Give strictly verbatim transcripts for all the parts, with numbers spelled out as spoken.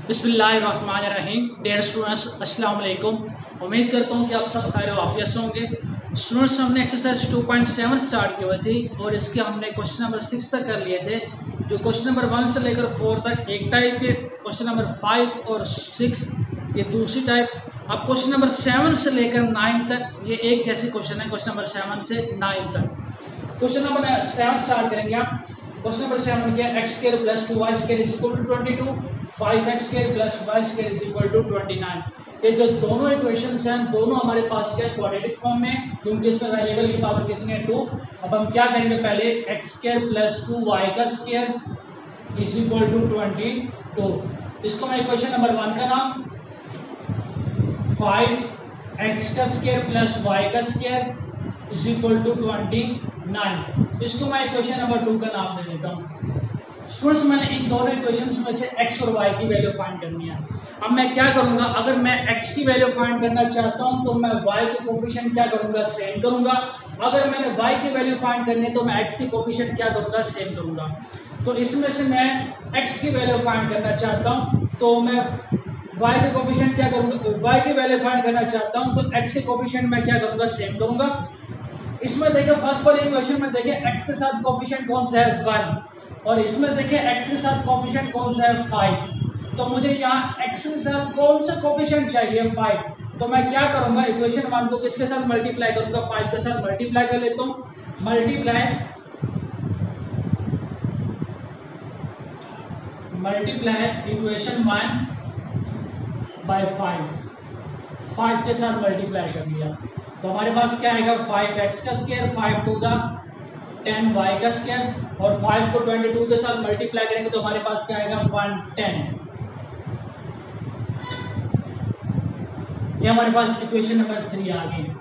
बिस्मिल्लाहिर्रहमानिर्रहीम। Dear students, अस्सलाम वालेकुम। उम्मीद करता हूँ कि आप सब खैर वाफियत से होंगे। स्टूडेंट्स, हमने exercise two point seven start की हुई थी और इसके हमने क्वेश्चन नंबर सिक्स तक कर लिए थे। जो क्वेश्चन नंबर वन से लेकर फोर तक एक टाइप के, क्वेश्चन नंबर फाइव और सिक्स ये दूसरी टाइप। अब क्वेश्चन नंबर सेवन से लेकर नाइन तक ये एक जैसे क्वेश्चन है, क्वेश्चन नंबर सेवन से नाइन तक। क्वेश्चन नंबर सेवन स्टार्ट करेंगे आप। क्वेश्चन नंबर सेवन क्या है? X square plus two y square is equal to twenty two, five x square plus y square is equal to twenty nine. ये जो दोनों equations हैं दोनों हमारे पास क्या है? क्वाड्रेटिक फॉर्म में, क्योंकि इसमें वेरिएबल की पावर कितनी है? टू। अब हम क्या करेंगे? पहले x square plus two y का square is equal to twenty two. इसको मैं इक्वेशन नंबर वन का नाम, फाइव एक्स का स्क्वायर प्लस वाई का square is equal to twenty nine, इसको मैं इक्वेशन नंबर टू का नाम दे देता हूँ। स्टूडेंट्स, मैंने इन दोनों इक्वेशंस में से x और y की वैल्यू फाइंड करनी है। अब मैं क्या करूंगा? अगर मैं x की वैल्यू फाइंड करना चाहता हूं तो मैं y के कोफिशिएंट क्या करूंगा? सेम करूंगा। अगर मैंने y की वैल्यू फाइंड करनी है तो मैं x के कोफिशिएंट क्या करूंगा? सेम करूंगा। तो इसमें से मैं x की वैल्यू फाइंड करना चाहता हूं तो मैं y के कोफिशिएंट क्या करूंगा? y की वैल्यू फाइंड करना चाहता हूं तो x के कोफिशिएंट मैं क्या करूंगा? सेम करूंगा। इसमें देखिए फर्स्ट वाले इक्वेशन में देखिए x के साथ कोफिशिएंट कौन सा है? वन, और इसमें देखिए x के साथ कोफिशिएंट कौन सा है? फाइव। तो मुझे यहाँ x के साथ कौन सा कोफिशिएंट चाहिए? फाइव। तो मैं क्या करूंगा? इक्वेशन वन को किसके साथ मल्टीप्लाई करूंगा? फाइव के साथ मल्टीप्लाई कर लेता हूँ। Multiply multiply equation one by five, five के साथ मल्टीप्लाई कर दिया तो हमारे पास क्या आएगा? फाइव एक्स का square, five two the ten y का स्क्वायर, और फाइव को ट्वेंटी टू के साथ मल्टीप्लाई करेंगे तो हमारे पास क्या आएगा? One ten. ये हमारे पास इक्वेशन नंबर थ्री आ गई।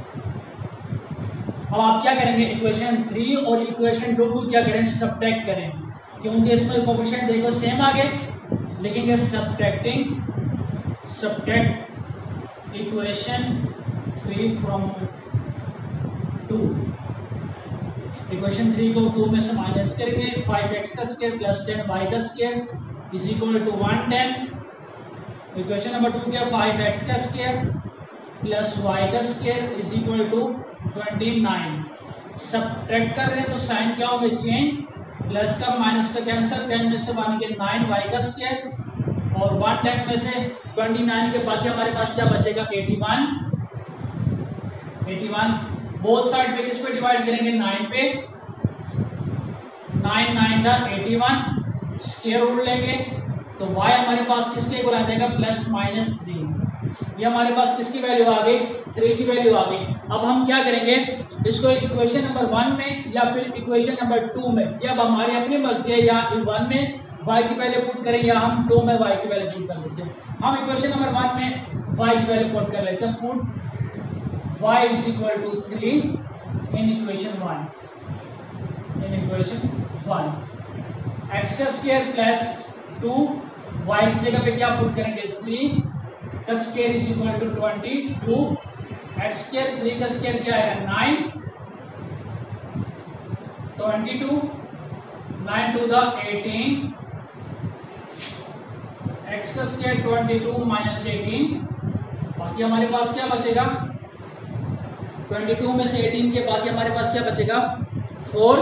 अब आप क्या करेंगे? इक्वेशन थ्री और इक्वेशन टू को क्या करें? सब्ट्रैक्ट करें, क्योंकि इसमें कोफिशिएंट देखो सेम आ गए। लिखेंगे subtracting subtract equation three from two. Equation three को टू में से माइनस करेंगे। फाइव एक्स का स्क्वायर प्लस टेन वाई का square is equal to one ten. Equation number two क्या? फाइव एक्स का स्क्वायर प्लस वाई का square is equal to twenty nine. Subtract कर रहे हैं तो साइन क्या होगा? चेंज, प्लस का माइनस का कैंसिल, टेन में से बनेंगे नाइन वाई का स्क्वायर और वन टेन में से ट्वेंटी नाइन के बाद हमारे पास क्या बचेगा? Eighty one. Eighty one both side पे किस पे डिवाइड करेंगे? नाइन पे। Nine nine the eighty one, square root लेंगे तो y हमारे पास किसके इक्वल आ जाएगा? Plus minus three. ये हमारे पास किसकी वैल्यू आ गई? थ्री की वैल्यू आ गई। अब हम क्या करेंगे? इसको इक्वेशन नंबर वन में या फिर इक्वेशन नंबर टू में, या अब हमारी अपनी मर्जी है, या वन में y की वैल्यू पुट करें या हम टू में y की वैल्यू पुट कर लेते हैं। हम इक्वेशन नंबर वन में y की वैल्यू पुट कर लेते हैं। Put y is equal to three in equation one, in equation one. x का स्क्वायर प्लस टू, y की जगह पे क्या पुट करेंगे? थ्री का square is equal to twenty two, x square three का स्क्वायर क्या आएगा? Nine, twenty two, nine two the eighteen, x का square twenty two minus eighteen, बाकी हमारे पास क्या बचेगा? ट्वेंटी टू में से एटीन के बाकी हमारे पास क्या बचेगा? फोर।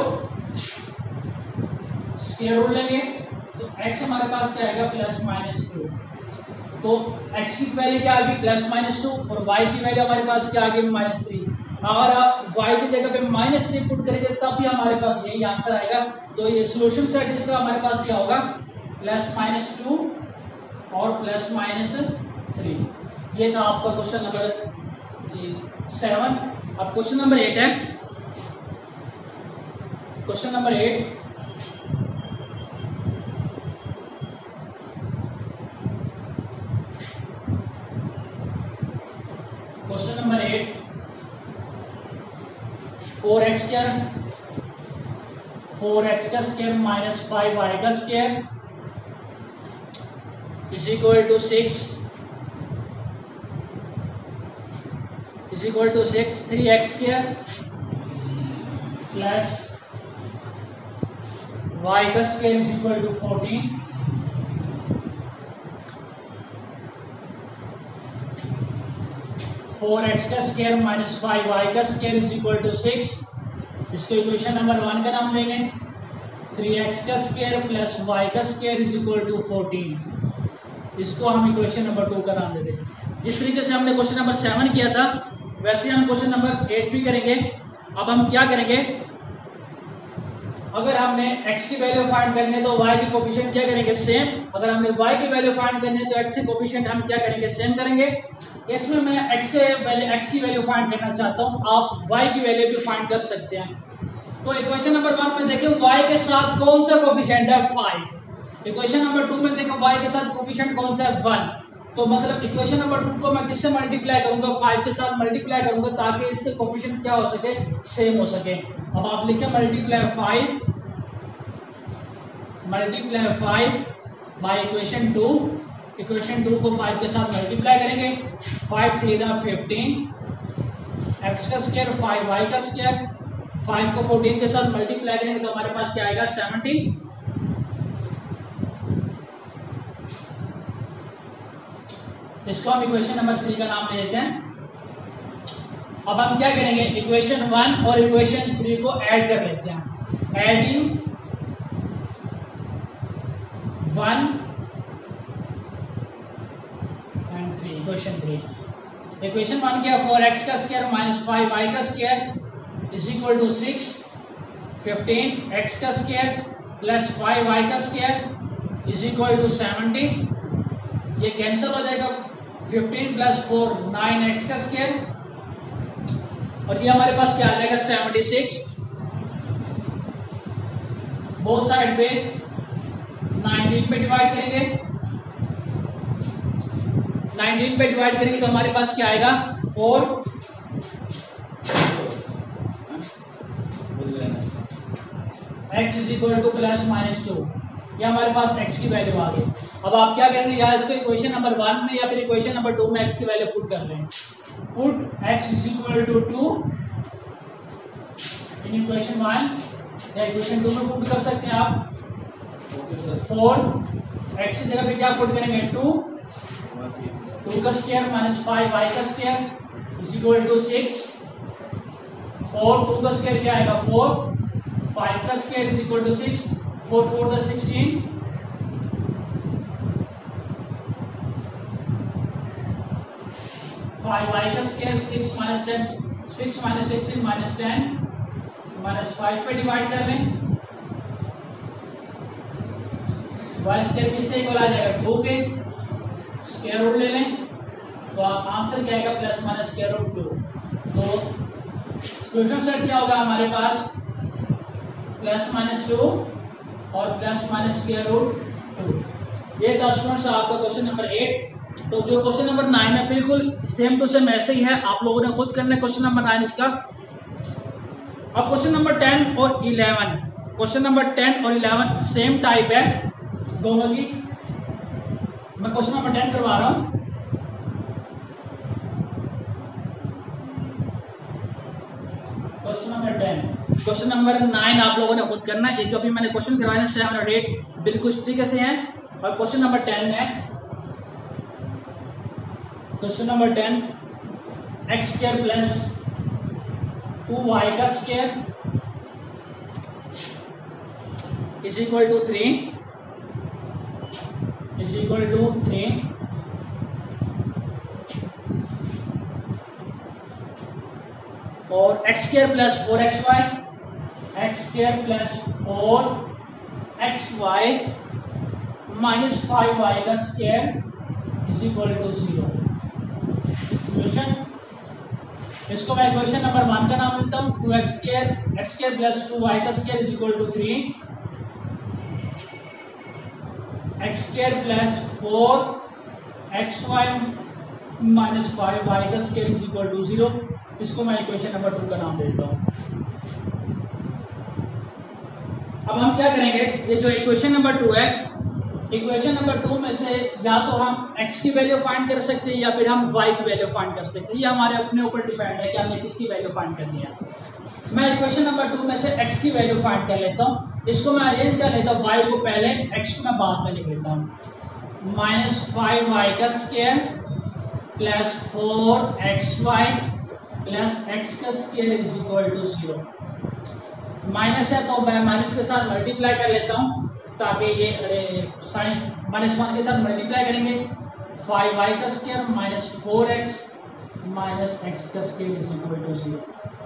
स्क्वायर रूट लेंगे तो x हमारे पास क्या आएगा? Plus minus two. तो x की वैल्यू क्या आ गई? प्लस माइनस टू, और y की वैल्यू हमारे पास क्या आ गई? Minus three. अगर आप y की जगह पे माइनस थ्री पुट करेंगे तब भी हमारे पास यही आंसर आएगा। तो ये सोल्यूशन सेट इसका हमारे पास क्या होगा? प्लस माइनस टू और प्लस माइनस थ्री। ये था आपका क्वेश्चन नंबर सेवन। अब क्वेश्चन नंबर एट है। Question number eight, question number eight, four x square four x का स्क्वायर माइनस फाइव वाई का square is equal to six is equal to six. Three x square plus y का square is equal to fourteen four x का square minus five y का square is equal to six. इसको equation number one का नाम देंगे। Three x का square plus y का square is equal to fourteen. इसको हम इक्वेशन नंबर टू का नाम दे देंगे। जिस तरीके से हमने क्वेश्चन नंबर सेवन किया था वैसे हम क्वेश्चन नंबर एट भी करेंगे। अब हम क्या करेंगे, अगर हमने x की वैल्यू फाइंड करनी है तो y की कोफिशिएंट क्या करेंगे, सेम। अगर हमने y की वैल्यू फाइंड करनी है तो x की कोफिशिएंट हम क्या करेंगे, सेम करेंगे। इसमें मैं x के वैल्यू x की वैल्यू फाइंड करना चाहता हूं, आप y की वैल्यू भी फाइंड कर सकते हैं। तो इक्वेशन नंबर वन में देखें y के साथ कौन सा कोफिशिएंट है, फाइव। इक्वेशन नंबर टू में देखें y के साथ कोफिशिएंट कौन सा है, वन। तो मतलब इक्वेशन नंबर टू को मैं किससे मल्टीप्लाई करूंगा, फाइव के साथ मल्टीप्लाई करूंगा ताकि इसके कोफिशिएंट क्या हो सके, सेम हो सके। अब आप लिखें multiply five multiply five by equation two. Equation two को फाइव के साथ मल्टीप्लाई करेंगे, फाइव थ्री दा फिफ्टीन एक्स का स्क्वायर फाइव वाई का स्क्वायर, फाइव को फोर्टीन के साथ मल्टीप्लाई करेंगे तो हमारे पास क्या आएगा, सेवनटीन। इसको हम इक्वेशन नंबर थ्री का नाम दे देते हैं। अब हम क्या करेंगे, इक्वेशन वन और इक्वेशन थ्री को ऐड कर लेते हैं। Adding one and three, equation three. Equation one क्या, फोर एक्स का स्क्वायर माइनस फाइव वाई का square is equal to six, fifteen x का स्क्वायर प्लस फाइव वाई का square is equal to seventeen. ये cancel हो जाएगा, fifteen plus four nine x का square, और ये हमारे पास क्या आ जाएगा, सेवेंटी सिक्स। बोथ साइड पे नाइनटीन पे डिवाइड करेंगे, नाइनटीन पे डिवाइड करेंगे तो हमारे पास क्या आएगा, four. X is equal to plus minus two, ये हमारे पास x की वैल्यू आ गई। अब आप क्या करेंगे, या इसको इक्वेशन नंबर वन में या फिर इक्वेशन नंबर टू में x की वैल्यू पुट कर लें। Put x is equal to two in equation one, या इक्वेशन टू में पुट कर सकते हैं आप। फोर x की जगह पे क्या पुट करेंगे, टू, टू का स्क्वायर माइनस फाइव वाई का square is equal to six. Four, two का स्क्वायर क्या आएगा, फोर, फाइव का square is equal to six, four four द सिक्सटीन, फाइव वाई का square, six minus ten, six minus sixteen minus ten, minus five पे divide कर लें। Y square किससे इक्वल आ जाएगा, टू के स्क्वायर रूट ले लें तो आंसर क्या आएगा, plus minus square root two. तो सॉल्यूशन सेट क्या होगा हमारे पास, प्लस माइनस टू और plus minus square root two. ये था स्टूडेंट्स आपका क्वेश्चन नंबर एट। तो जो क्वेश्चन नंबर नाइन है बिल्कुल सेम टू सेम ऐसे ही है, आप लोगों ने खुद करना है क्वेश्चन नंबर नाइन इसका। अब क्वेश्चन नंबर टेन और इलेवन, क्वेश्चन नंबर टेन और इलेवन सेम टाइप है दोनों की। मैं क्वेश्चन नंबर टेन करवा रहा हूँ। Question number ten, question number nine आप लोगों ने खुद करना है। ये जो अभी मैंने क्वेश्चन करवाए हैं सेवन और एट बिल्कुल इस तरीके से हैं। और क्वेश्चन नंबर टेन है, question number ten, x square plus two y का square is equal to three, is equal to three. और x square plus four x y, x square plus four x y minus five y का square is equal to zero. Solution, इसको मैं equation number one का नाम देता हूँ, two x square x square plus two y का square is equal to three, x square plus four x y minus five y का square is equal to zero. इसको मैं इक्वेशन नंबर टू का नाम देता हूँ। अब हम क्या करेंगे, ये जो इक्वेशन नंबर टू है, इक्वेशन नंबर टू में से या तो हम x की वैल्यू फाइंड कर सकते हैं या फिर हम y की वैल्यू फाइंड कर सकते हैं। ये हमारे अपने ऊपर डिपेंड है कि हमें किसकी वैल्यू फाइंड करनी है। मैं इक्वेशन नंबर टू में से x की वैल्यू फाइंड कर लेता हूँ। इसको मैं अरेंज कर लेता हूँ, y को पहले x को मैं बाद में लिख लेता हूँ। माइनस फाइव वाई का square plus four x y plus x का square is equal to zero. Minus है तो मैं माइनस के साथ मल्टीप्लाई कर लेता हूँ ताकि ये अरे साइन माइनस वन के साथ मल्टीप्लाई करेंगे। फाइव वाई का square minus four x minus x का square is equal to zero.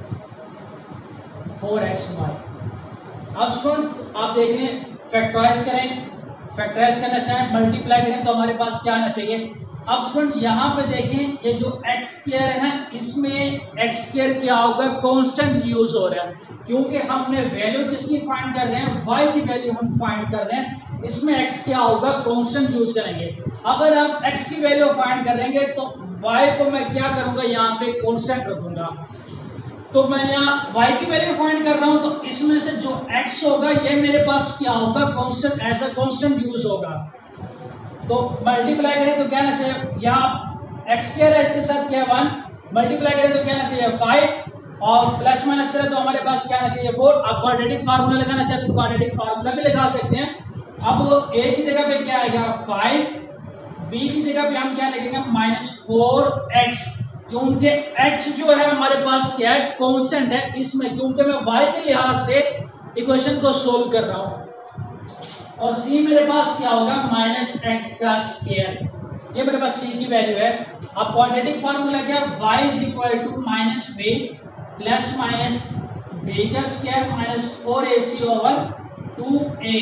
Four x y. अब स्टूडेंट्स आप देख लें, फैक्टराइज करें, फैक्टराइज करना चाहें मल्टीप्लाई करें तो हमारे पास क्या आना चाहिए। अब स्टूडेंट यहाँ पे देखें, ये जो एक्स स्क्वायर है ना, इसमें एक्स स्क्वायर क्या होगा, कांस्टेंट यूज हो रहा है, क्योंकि हमने वैल्यू किसकी फाइंड कर रहे हैं, y की वैल्यू हम फाइंड कर रहे हैं। इसमें x क्या होगा, कांस्टेंट यूज करेंगे। अगर आप x की वैल्यू फाइंड करेंगे तो y को मैं क्या करूंगा, यहाँ पे कांस्टेंट रखूंगा। तो मैं यहाँ y की वैल्यू फाइंड कर रहा हूँ तो इसमें से जो x होगा ये मेरे पास क्या होगा, constant, as a constant use होगा। तो मल्टीप्लाई करें तो क्या आना चाहिए, यहाँ एक्स स्क्वायर है, इसके साथ क्या है वन, मल्टीप्लाई करें तो क्या आना चाहिए फाइव, और प्लस माइनस करें तो हमारे पास क्या आना चाहिए फोर। अब क्वाड्रेटिक फार्मूला लगाना चाहते तो क्वाड्रेटिक फार्मूला भी लगा सकते हैं। अब ए की जगह पे क्या आएगा फाइव, बी की जगह पे हम क्या लिखेंगे माइनस फोर एक्स, क्योंकि एक्स जो है हमारे पास क्या है, कांस्टेंट है इसमें, क्योंकि मैं वाई के लिहाज से इक्वेशन को सोल्व कर रहा हूँ। और c मेरे पास क्या होगा, माइनस एक्स का स्क्वायर, ये मेरे पास c की वैल्यू है। अब क्वाड्रेटिक फार्मूला क्या, y is equal to minus b plus minus b का square minus four a c over two a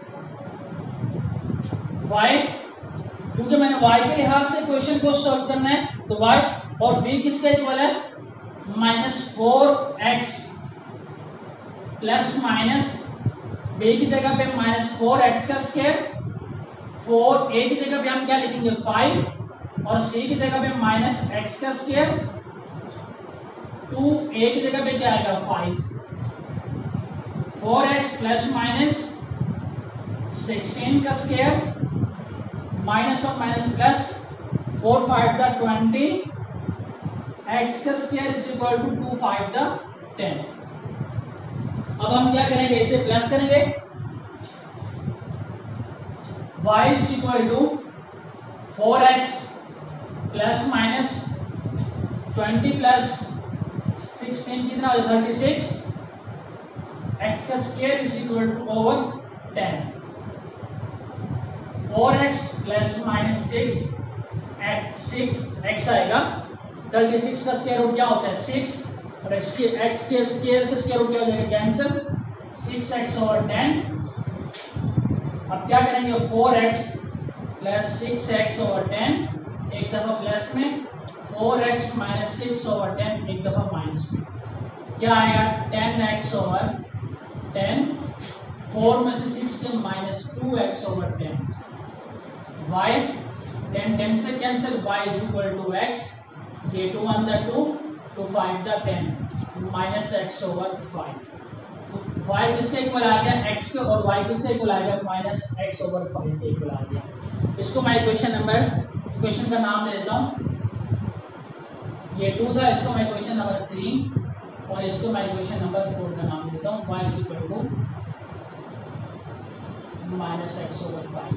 y, क्योंकि मैंने y के लिहाज से क्वेश्चन को सॉल्व करना है तो y, और b किसका इक्वल है minus four x plus minus b की जगह पे माइनस फोर एक्स का स्क्वायर, फोर ए की जगह पे हम क्या लिखेंगे फाइव, और c की जगह पे माइनस एक्स का स्क्वायर, टू ए की जगह पे क्या आएगा five, four x plus minus sixteen का स्क्वायर माइनस और माइनस प्लस, फोर फाइव द ट्वेंटी, एक्स का square is equal to two five द टेन। अब हम क्या करेंगे, इसे प्लस करेंगे, y is equal to four x plus minus twenty plus sixteen कितना हो जाए थर्टी सिक्स, एक्स का square is equal to over ten, four x plus minus six six x आएगा, थर्टी सिक्स का स्क्वायर रूट क्या होता है six, और x के x के स्क्वायर से स्क्वायर रूट क्या हो जाएगा cancel, six x over ten. अब क्या करेंगे, four x plus six x over ten, एक दफा प्लस में, four x minus six over ten, एक दफा माइनस में, क्या आएगा ten x over ten, four में से सिक्स के minus two x over ten, y ten ten से cancel, y is equal to x, ये टू वन द टू, टू फाइव द ten, minus x over five. तो y किसके equal आ गया x के, और y किसके इक्वल आ गया माइनस एक्स ओवर फाइव के इक्वल आ गया। इसको मैं इक्वेशन नंबर, इक्वेशन का नाम दे देता हूँ, ये टू था, इसको मैं इक्वेशन नंबर थ्री, और इसको मैं इक्वेशन नंबर फोर का नाम देता हूँ, y is equal to minus x over five,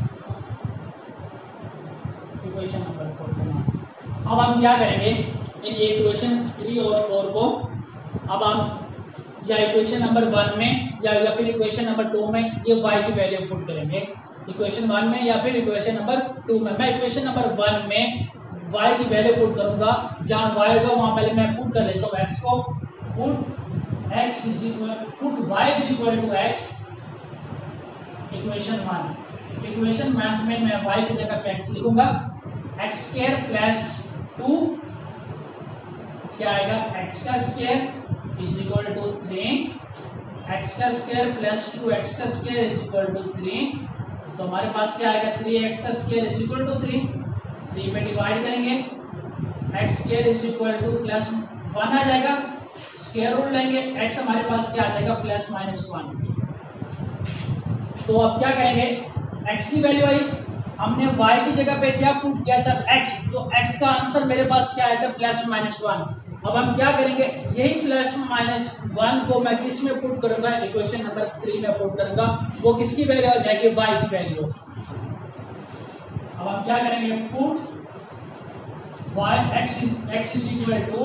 equation number four का नाम। अब हम क्या करेंगे, इन इक्वेशन थ्री और फोर को अब हम या इक्वेशन नंबर वन में या या फिर इक्वेशन नंबर टू में ये y की वैल्यू पुट करेंगे, इक्वेशन वन में या फिर इक्वेशन नंबर टू में। मैं इक्वेशन नंबर वन में y की वैल्यू पुट करूंगा, जहां y होगा वहां पहले मैं पुट कर लेता हूँ x को, put x is equal put y is equal to x, equation one, equation one में मैं y की जगह पे x लिखूंगा, एक्स स्क्वायर प्लस टू क्या आएगा, एक्स का square is equal to three, x का स्क्वायर प्लस टू एक्स का square is equal to three, तो हमारे पास क्या आएगा थ्री एक्स का square is equal to three, three में डिवाइड करेंगे, x square is equal to plus one आ जाएगा, स्क्वायर रूट लेंगे, एक्स हमारे पास क्या आ जाएगा प्लस माइनस वन। तो अब क्या करेंगे, एक्स की वैल्यू आई, हमने y की जगह पे क्या पुट किया था x, तो x का आंसर मेरे पास क्या आया था प्लस माइनस वन। अब हम क्या करेंगे, यही प्लस माइनस वन को मैं किस में पुट करूंगा, इक्वेशन नंबर थ्री में पुट करूंगा, वो किसकी वैल्यू हो जाएगी y की वैल्यू। अब हम क्या करेंगे, put y x x is equal to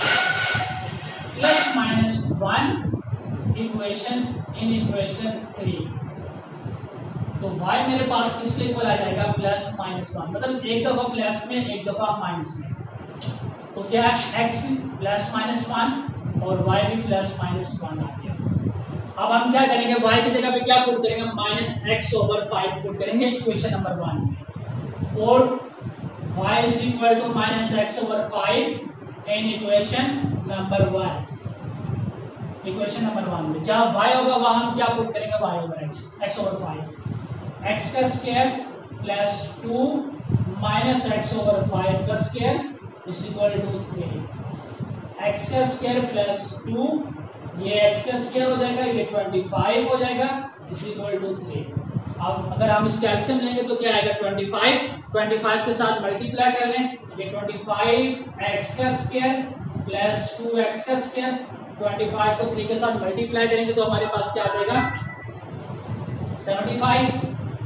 plus minus one equation in equation three. तो y मेरे पास किसके इक्वल आ जाएगा, प्लस माइनस वन, मतलब एक दफा प्लस में एक दफा माइनस में। तो क्या x प्लस माइनस वन और y भी प्लस माइनस वन आ गया। अब हम क्या करेंगे, y की जगह पे क्या पुट करेंगे, minus x over five put करेंगे इक्वेशन नंबर वन में, और y is equal to minus x over five in equation number one, equation number one में जहाँ y होगा वहां हम क्या पुट करेंगे, y over x, x over five, x का square plus two minus x over five का square is equal to three, x का स्क्वायर प्लस टू, ये x का स्क्वायर हो जाएगा, ये ट्वेंटी फाइव हो जाएगा इज इक्वल टू थ्री। अब अगर हम इसका एलसीएम लेंगे तो क्या आएगा, ट्वेंटी फाइव, ट्वेंटी फाइव के साथ मल्टीप्लाई कर लें, ये ट्वेंटी फाइव एक्स का स्क्वायर प्लस टू एक्स का स्क्वायर, ट्वेंटी फाइव को थ्री के साथ मल्टीप्लाई करेंगे तो हमारे पास क्या आ जाएगा, सेवेंटी फाइव,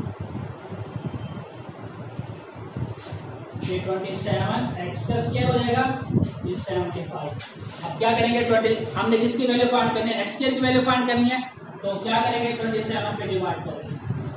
ये ट्वेंटी सेवन एक्स का स्क्वायर हो जाएगा, ये सेवेंटी फाइव। अब क्या करेंगे, ट्वेंटी हमने किसकी वैल्यू फाइंड करनी है, एक्स स्क्वायर की वैल्यू फाइंड करनी है, तो क्या करेंगे, ट्वेंटी सेवन पे डिवाइड करेंगे,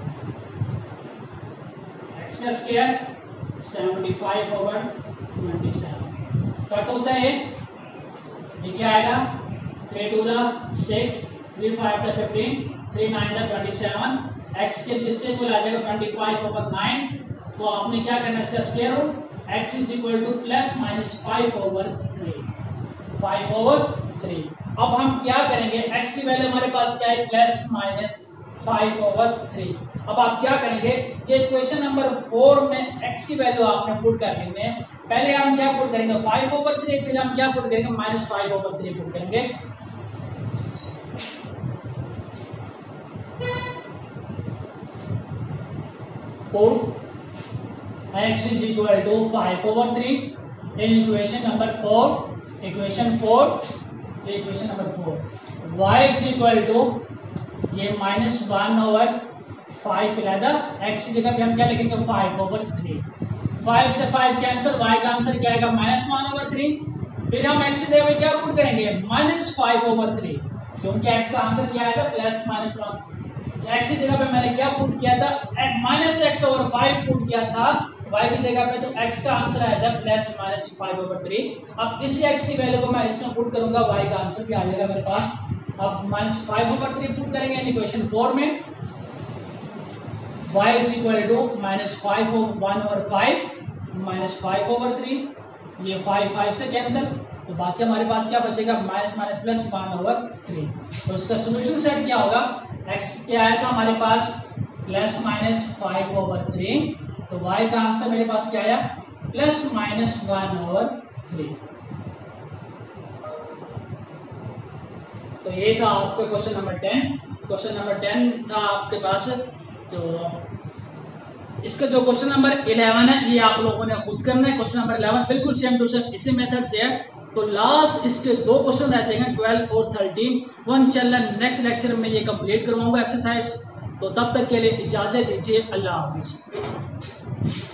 एक्स का square seventy five over twenty seven, cut होता है ये क्या आएगा, थ्री टू द सिक्स, थ्री फाइव द फिफ्टीन, थ्री नाइन द ट्वेंटी सेवन, एक्स स्क्वायर किसके इक्वल आ जाएगा, ट्वेंटी फाइव ओवर नाइन। तो आपने क्या करना है, इसका square root, x is equal to plus minus five over three, five over three. अब हम क्या करेंगे, x की वैल्यू हमारे पास क्या है, plus minus five over three. अब आप क्या करेंगे, ये इक्वेशन नंबर फोर में x की वैल्यू आपने पुट करनी है, पहले हम क्या पुट करेंगे, फाइव ओवर थ्री, फिर हम क्या पुट करेंगे, minus five over three put करेंगे। Put x is equal to five over three in equation number four, equation four, equation number four, y is equal to ये minus one over five फिलहाल x की जगह पे हम क्या लिखेंगे, five over three, five से फाइव कैंसिल, y का आंसर क्या आएगा, माइनस वन over थ्री, फिर हम x की जगह पे क्या पुट करेंगे, माइनस फाइव over थ्री, क्योंकि x का आंसर क्या आएगा, प्लस माइनस वन, x की जगह पे मैंने क्या पुट किया था, minus x over five put किया था, y की जगह पे तो x का आंसर आया था plus minus five over three. अब इसी x की वैल्यू को मैं इसमें पुट करूंगा, y का आंसर भी आ जाएगा मेरे पास। अब minus five over three put करेंगे इक्वेशन फोर में, y is equal to minus five one over five minus five over three, ये फाइव फाइव से कैंसिल, तो बाकी हमारे पास क्या बचेगा, minus minus plus one over three. तो इसका सोल्यूशन सेट क्या होगा, x क्या आया था हमारे पास, plus minus five over three, तो y का आंसर मेरे पास क्या आया, plus minus one over three. तो ये था आपका question number ten. Question number ten था आपके पास। तो इसका जो क्वेश्चन नंबर इलेवन है ये आप लोगों ने खुद करना है। क्वेश्चन नंबर इलेवन बिल्कुल सेम टू सेम इसी मेथड से है। तो लास्ट इसके दो क्वेश्चन रहते हैं, ट्वेल्व और थर्टीन। वो इंशाल्लाह नेक्स्ट लेक्चर में ये कंप्लीट करवाऊंगा एक्सरसाइज। तो तब तक के लिए इजाज़त दीजिए, अल्लाह हाफिज़।